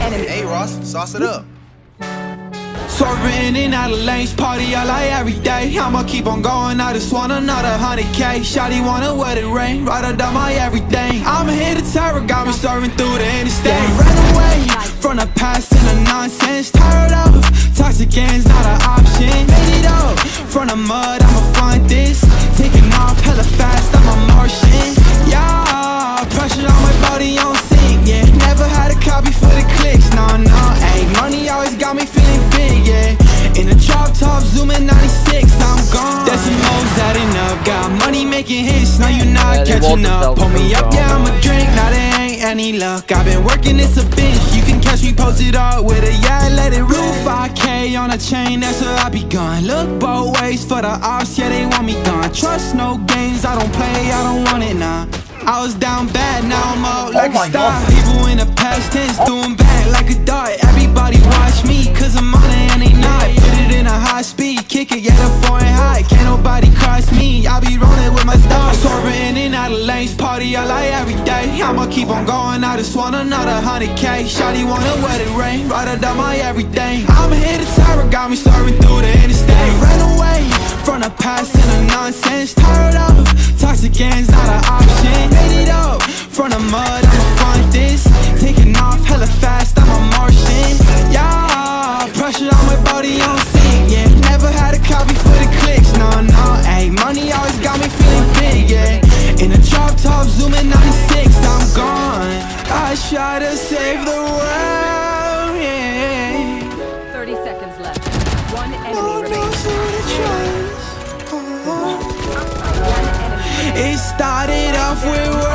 enemy. Hey Ross, sauce it up. Swerving in out of lanes, party all like every day. I'ma keep on going, I just want another 100K. Shawty wanna let it rain, right under my everything. I'm here to terror, got me serving through the interstate. Ran away from the past and the nonsense. Tired of toxic ends, not an option. Made it up from the mud, I'ma find this. Taking off hella fast, I'm a Martian. Yeah, pressure on my body on sync, yeah. Never had a copy for the clicks, no, no. Ayy, money always got me feeling big, yeah. In a drop top, zooming 96, I'm gone. Decimals adding up, got money making hits, now you not catching up. Pull me up, yeah, I'ma drink, now there ain't any luck. I've been working, it's a bitch, you can catch me posted up with a yeah, let it rule. 5K on a chain, that's where I be gone. Look both ways for the ops, yeah, they want me gone. Trust no games, I don't play, I don't want it, nah. I was down bad, now I'm up like a star. People in the past tense doing bad like a dart. Everybody watch me, cause I'm on it and they not. Put it in a high speed, kick it, get a foreign high. Can't nobody cross me, I be rolling with my stars. Swerving in and out of lanes, party all like every day. I'ma keep on going, I just want another 100K. Shawty wanna let it rain, right under my everything. I'm here to terror, got me serving through the interstate. Ran away from the past and the nonsense. Tired of toxic ends, not an option. Made it up from the mud, I'ma find this. Taking off hella fast, I'm a Martian. Yeah, pressure on my body on sync, yeah. Never had a copy for the clicks, no, no. Ayy, money always got me feeling big, yeah. In a drop top, zooming 96, I'm gone. I try to save the world, yeah. 30 seconds left. One enemy remains. It started off with